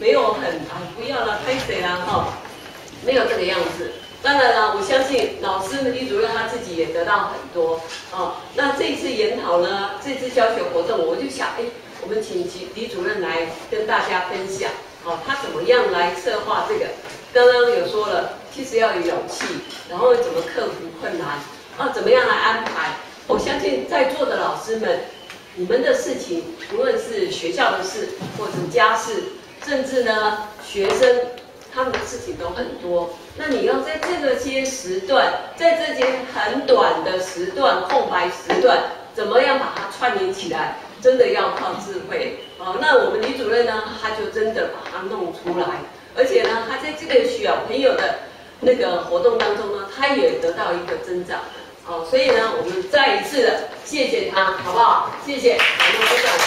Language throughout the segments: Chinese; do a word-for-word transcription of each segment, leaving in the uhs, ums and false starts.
没有很啊不要了，拍谁啦哈，没有这个样子。当然了，我相信老师李主任他自己也得到很多哦。那这一次研讨呢，这次教学活动，我就想，哎，我们请李主任来跟大家分享，哦，他怎么样来策划这个？刚刚有说了，其实要有勇气，然后怎么克服困难，啊，怎么样来安排？我相信在座的老师们，你们的事情，无论是学校的事，或者家事，甚至呢学生，他们的事情都很多。那你要在这个些时段，在这些很短的时段、空白时段，怎么样把它串联起来？真的要靠智慧。哦，那我们李主任呢，他就真的把它弄出来，而且呢，他在这个小朋友的那个活动当中呢，他也得到一个增长。哦，所以呢，我们再一次的谢谢他，好不好？谢谢，我们鼓掌，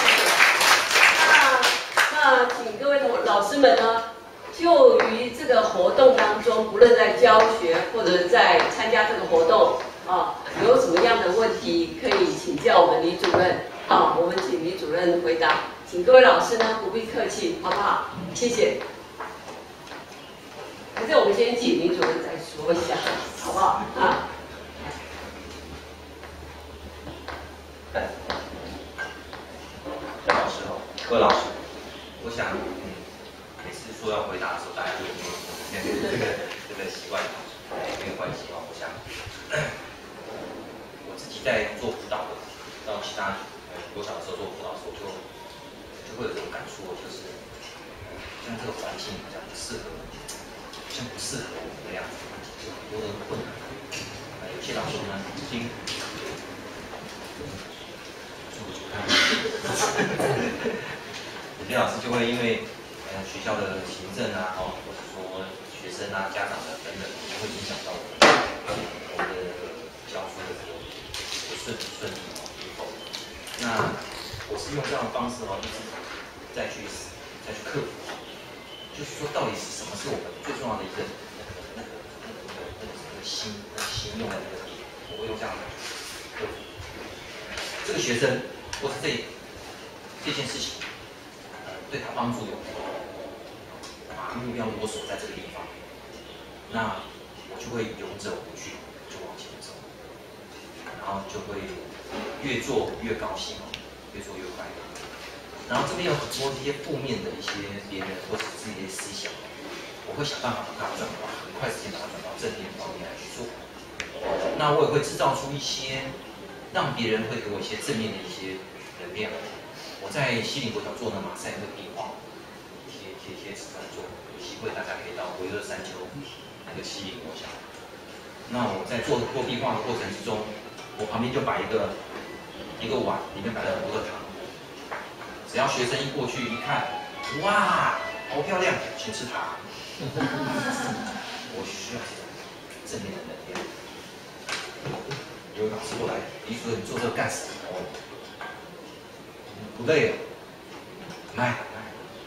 谢谢。那那请各位老师们呢，就于这个活动当中，不论在教学或者在参加这个活动啊，有什么样的问题可以请教我们李主任。好，我们请李主任回答，请各位老师呢不必客气，好不好？谢谢。还是我们先请李主任再说一下，好不好？啊。 杨老师好，各位老师，我想，嗯，每次说要回答的时候，大家就有这个这个这个习惯，没有关系哦。我想，我自己在做辅导的，到其他呃国小的时候做辅导的时候，就就会有这种感触，就是像这个环境好像不适合，好像不适合我们的样子，有很多的困难。呃，有些老师呢，已经。有些老师就会因为呃学校的行政啊，哦，或者说学生啊、家长的等等，就会影响到我们我们的教书的这个不顺顺利哦与否。那我是用这样的方式哦，一直再去再去克服，就是说到底是什么是我们最重要的一个那个那个那个那个那个那个心那个心用的那个点，我会用这样的克服这个学生。或是这这件事情，呃，对他帮助有多，把目标如果锁在这个地方，那我就会有着无惧，就往前走，然后就会越做越高兴，越做越快乐。然后这边有很多这些负面的一些别人或者自己的思想，我会想办法把它转化，很快时间把它转到正面方面来去做。那我也会制造出一些。让别人会给我一些正面的一些能量。我在西岭国小做的马赛克壁画，贴贴贴纸在做，有机会大家可以到维乐山丘那个西岭国小。那我在做做壁画的过程之中，我旁边就摆一个一个碗，里面摆了很多的糖。只要学生一过去一看，哇，好漂亮，请吃糖。我需要这种正面的能量。有老师过来，李主任，你做这个干什么？不累啊？来来，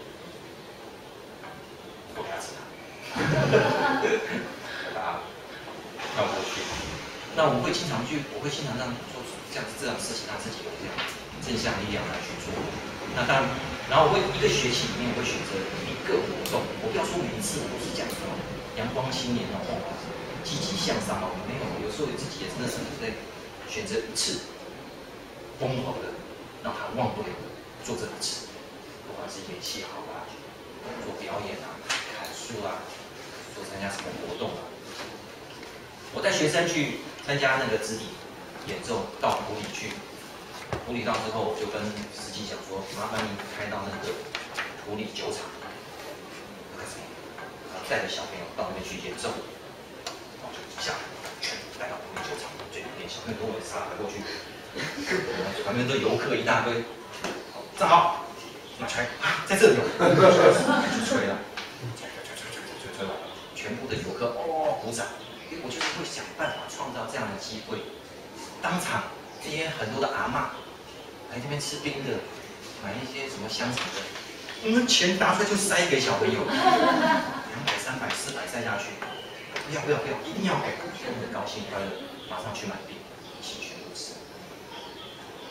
我给他吃糖，把他跳过去。那我会经常去，我会经常让做出这样这样的事情，让自己有这样正向力量来去做。那当然，然后我会一个学期里面我会选择一个活动，我不要说每一次我都是讲哦，阳光青年哦。积极向上哦，没有，有时候自己也真的是在选择一次，疯狂的让他忘不了的做这一次，不管是演戏好啊，做表演啊，砍树啊，做参加什么活动啊。我带学生去参加那个肢体演奏到湖里去，湖里到之后我就跟司机讲说，麻烦你开到那个湖里酒厂，干什么？然后带着小朋友到那边去演奏。下来，全部带到湖里酒厂最里面，小朋友跟我杀了过去，旁边都游客一大堆，站好，拿锤啊，在这里，去吹了，吹吹吹吹吹吹吹完了，全部的游客哦鼓掌，因为我就是会想办法创造这样的机会，当场这些很多的阿嬷来这边吃冰的，买一些什么香肠的，嗯，钱拿出来就塞给小朋友，两百、三百、四百塞下去。不要不要不要，一定要给！我很高兴快乐，马上去买冰，一起全部吃。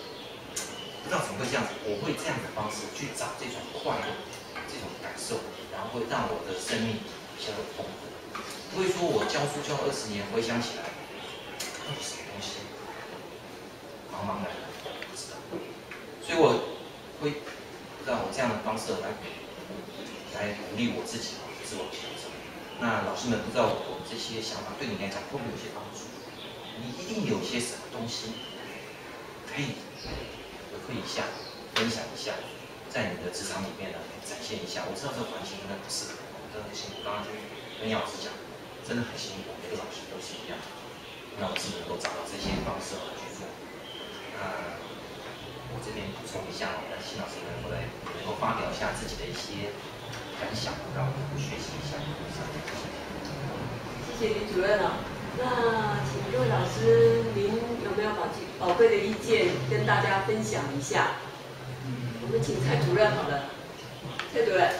不知道怎么会这样子，我会这样的方式去找这种快乐、这种感受， 会让我的生命比较有丰富。不会说我教书教二十年，回想起来，到底什么东西，茫茫然不知道。所以我会让我这样的方式来来鼓励我自己啊，自我调整。那老师们不知道我这些想法对你来讲会不会有些帮助？你一定有些什么东西可以回馈一下，分享一下，在你的职场里面呢展现一下。我知道这个环境真的不适合，真的很辛苦。刚刚就跟杨老师讲，真的很辛苦，每个老师都是一样。那我只能够找到这些方式来去做。那我这边补充一下，那辛老师能够来能够发表一下自己的一些分享，让我们学习一下。 谢谢林主任啊。那请各位老师，您有没有宝宝贵的意见跟大家分享一下？我们请蔡主任好了，蔡主任。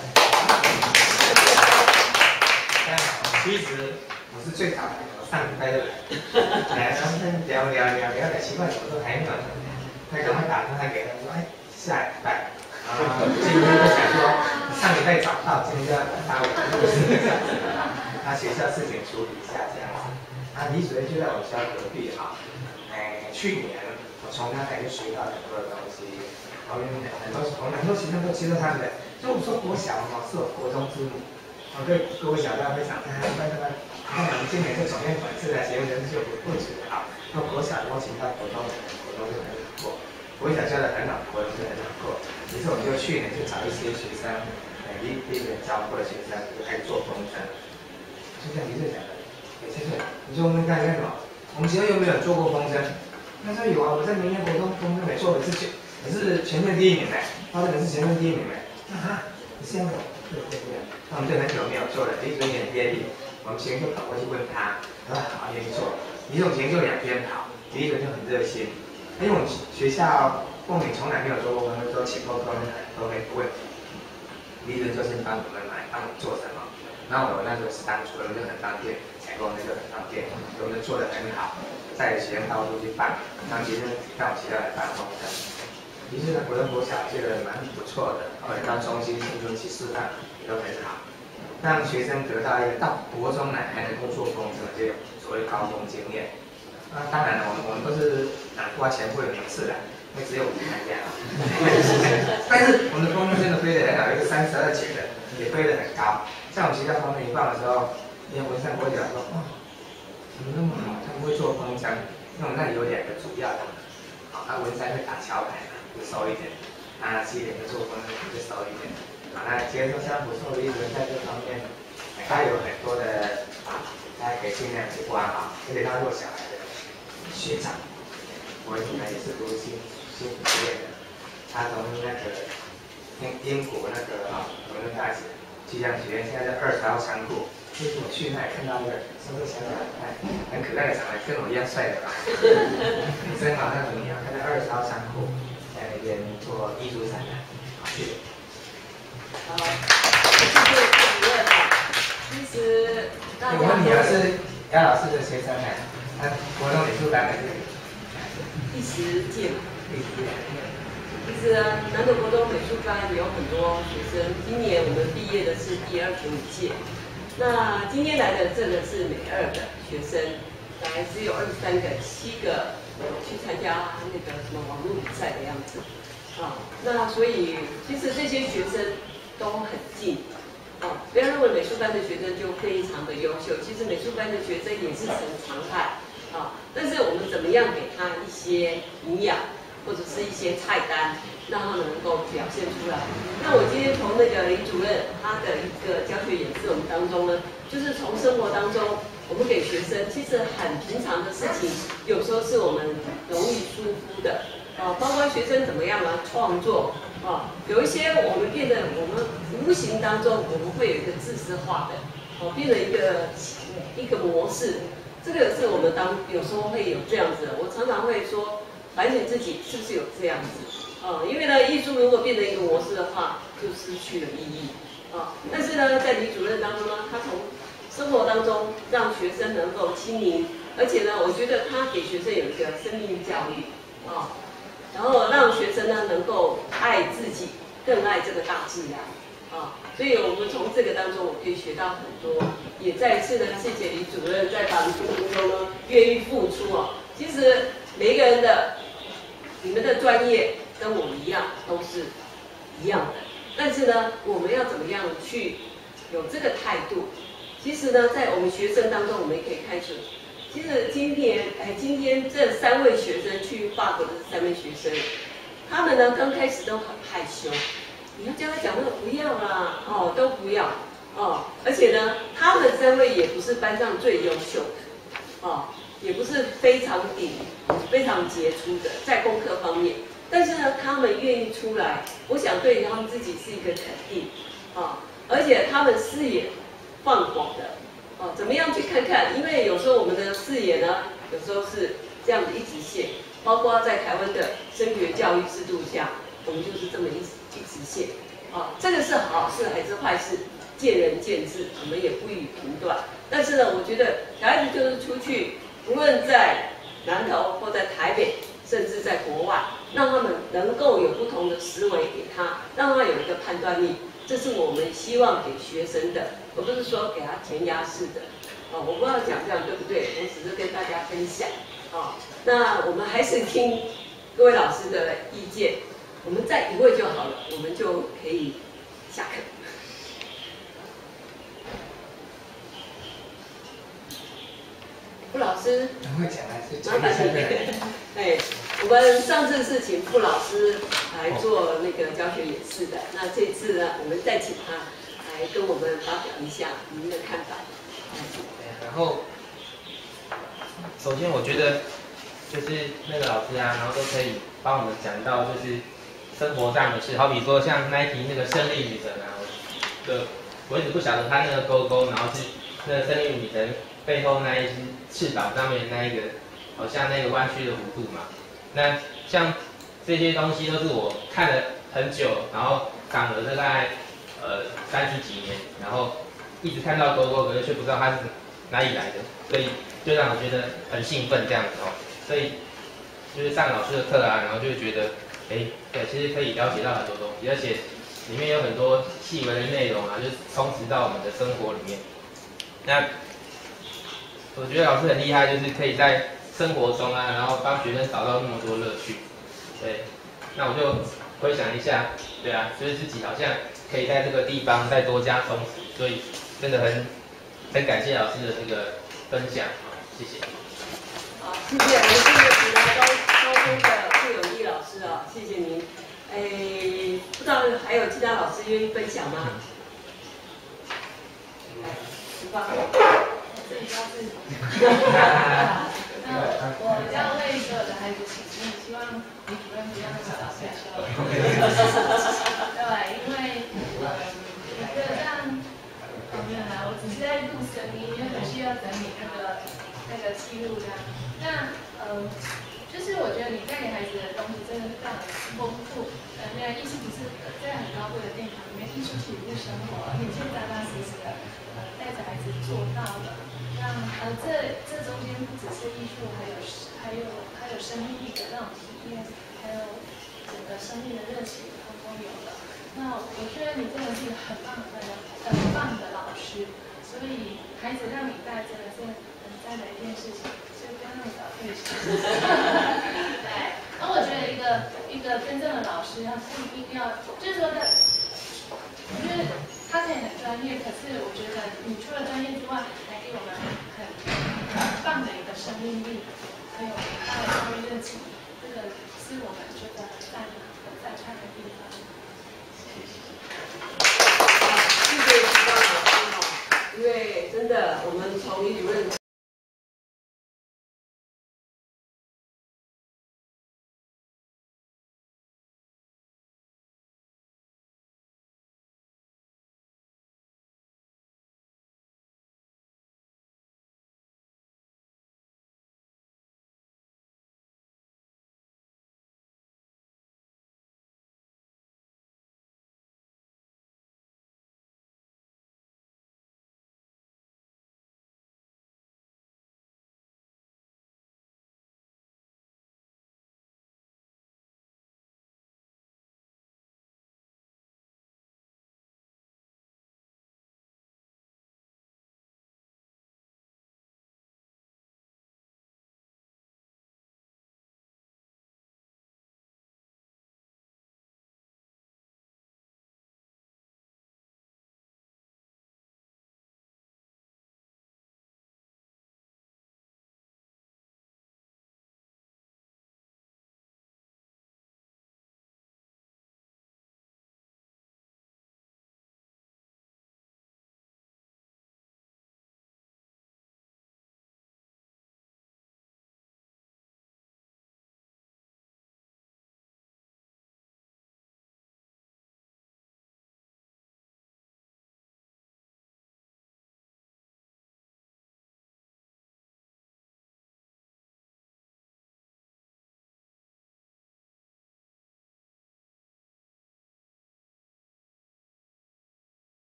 大家好，其实我是最早来的，我上礼拜就来，来然后聊聊聊聊聊，奇怪，我说还没有，他赶快打电话给他说，哎，下礼拜。啊，今天就想说，上礼拜早到，今天就要打我，不是这样子的啊。他学校事情处理一下这样子。啊，李主任就在我学校隔壁哈。哎，去年我从他那里就学到很多的东西，然后很多我们很多学生都接受他们的。所以我说国小嘛是我国中之母，我对国小大家非常看看看看，看我们今年是总编本次的节目人数不不止啊。那国小邀请到国中的，国中就很难过，国小教的很好，国中就很难过。于是我们就去年就找一些学生，哎，离离人教过的学生就开始做风筝，就像李主任讲的。哎，先生，你说我们看看什么？我们学校有没有做过风筝？他说有啊，我在明年国中风筝没做，也是全也是全县第一名的，他这个是全县第一名的。啊，你这样的，对对对。那我们就很久没有做了，李主任也很愿意，我们学生就跑过去问他，他说好，愿意做。李总前就两边跑，李主任就很热心，因为我们学校凤岭从来没有做过风筝，都请过工人都没问题。李主任就是帮我们买，帮我们做什么。然后我那时候是当主任，就很方便。采购那个很方便，我们做得很好，带着学生到处去办，让学生到我学校来办风筝。于是呢，国中国小这个蛮不错的，后来到中心、新中去示范也都很好，让学生得到一个到国中来还能够做风筝，就有所谓高峰经验。那当然了，我们我们都是拿过全部的名次的，因为只有我们参加了。但是我们的风筝真的飞得很好，一个三十二节的也飞得很高。像我们学校风筝一放的时候。因为文山国讲说，哇，怎么那么好？他们会做风筝，因为我们那里有两个主要的，好，那文山会打桥牌嘛，就收一点；那西点就做风筝就收一点。好，那接着像不错的一直在这方面，他有很多的啊，大家可以尽量去挖啊，而且他做小孩的学长，我以前也是读新新福业的，他从那个英英国那个啊，伦敦大学气象学院，现在在二十号仓库。就是我去那里看到一个，是不是想想看，很可爱的长得跟我一样帅的吧？女生嘛，那种鸟，看到二十号仓库在那边做艺术展览，好，谢谢。 好，谢谢主任啊。其实大家。我问你啊，是姚老师的学生呢？他国中美术班的。 第十届。 第十届。 其实呢，南投国中美术班有很多学生，今年我们毕业的是第二十五届。那今天来的这个是美二的学生，来只有二十三个，七个去参加那个什么网络比赛的样子，啊，那所以其实这些学生都很近，啊，不要认为美术班的学生就非常的优秀，其实美术班的学生也是成常态，啊，但是我们怎么样给他一些营养？或者是一些菜单，让他们能够表现出来。那我今天从那个林主任他的一个教学演示我们当中呢，就是从生活当中，我们给学生其实很平常的事情，有时候是我们容易疏忽的啊，包括学生怎么样啊创作啊，有一些我们变得我们无形当中我们会有一个自私化的，哦、啊，变成一个一个模式，这个是我们当有时候会有这样子的，我常常会说。反省自己是不是有这样子啊？因为呢，艺术如果变成一个模式的话，就失去了意义啊。但是呢，在李主任当中呢，他从生活当中让学生能够亲民，而且呢，我觉得他给学生有一个生命教育啊，然后让学生呢能够爱自己，更爱这个大自然啊，所以我们从这个当中我可以学到很多，也再一次呢谢谢李主任在法律过程中呢愿意付出哦。其实每一个人的你们的专业跟我一样都是一样的，但是呢我们要怎么样去有这个态度？其实呢在我们学生当中我们也可以看出，其实今年哎今天这三位学生去法国的这三位学生，他们呢刚开始都很害羞。你要叫他讲那个不要啦，哦，都不要，哦，而且呢，他们三位也不是班上最优秀的，哦，也不是非常顶、非常杰出的在功课方面，但是呢，他们愿意出来，我想对他们自己是一个肯定，啊，而且他们视野放广的，哦，怎么样去看看？因为有时候我们的视野呢，有时候是这样的一直线，包括在台湾的升学教育制度下，我们就是这么一直。一直线，啊，这个是好事还是坏事，见仁见智，我们也不予评断。但是呢，我觉得小孩子就是出去，无论在南投或在台北，甚至在国外，让他们能够有不同的思维给他，让他有一个判断力，这是我们希望给学生的，而不是说给他填鸭式的。哦，我不知道讲这样对不对，我只是跟大家分享。哦，那我们还是听各位老师的意见。我们再一位就好了，我们就可以下课。傅老师， 很会讲还是麻烦你。哎，我们上次是请傅老师来做那个教学演示的，那这次呢，我们再请他来跟我们发表一下您的看法。 然后，首先我觉得就是那个老师啊，然后都可以帮我们讲到就是生活上的事，好比说像那一题那个胜利女神啊，我的我一直不晓得它那个勾勾，然后是那个胜利女神背后那一只翅膀上面那一个，好像那个弯曲的弧度嘛。那像这些东西都是我看了很久，然后长了大概呃三十几年，然后一直看到勾勾，可是却不知道它是哪里来的，所以就让我觉得很兴奋这样子哦。所以就是上老师的课啊，然后就会觉得，哎，对，其实可以了解到很多东西，而且里面有很多细微的内容啊，就是充实到我们的生活里面。那我觉得老师很厉害，就是可以在生活中啊，然后帮学生找到那么多乐趣。对，那我就回想一下，对啊，就是自己好像可以在这个地方再多加充实，所以真的很很感谢老师的这个分享，谢谢。 好，谢谢我们这个普来高高中的傅永义老师啊，谢谢您。哎，不知道还有其他老师愿意分享吗？来，石方。 这里教自己。那我要为所有的孩子请命，希望李主任不要那么早退休。对，因为呃，我觉得这样，哦没有啦，我只是在录声音，因为我需要整理那个那个记录这样。那呃，就是我觉得你带给孩子的东西真的是非常的丰富。呃，那艺术不是在很高贵的殿堂里面，艺术是一日生活，你现在扎扎实实的呃带着孩子做到了。那呃，这这中间不只是艺术，还有还有还有生命力的那种体验，还有整个生命的热情，通通有了。那我觉得你真的是一个很棒很棒的很棒的老师，所以孩子让你带真的是很赞的一件事情，所以不要那么早退休。对，那我觉得一个一个真正的老师，他不一定要，就是说的，我觉得他可以很专业，可是我觉得你除了专业之外，还给我们很很棒的一个生命力，还有很大的教育热情，这个是我们觉得很赞很赞叹的地方。 谢谢徐刚老师哈，因为真的我们从李主任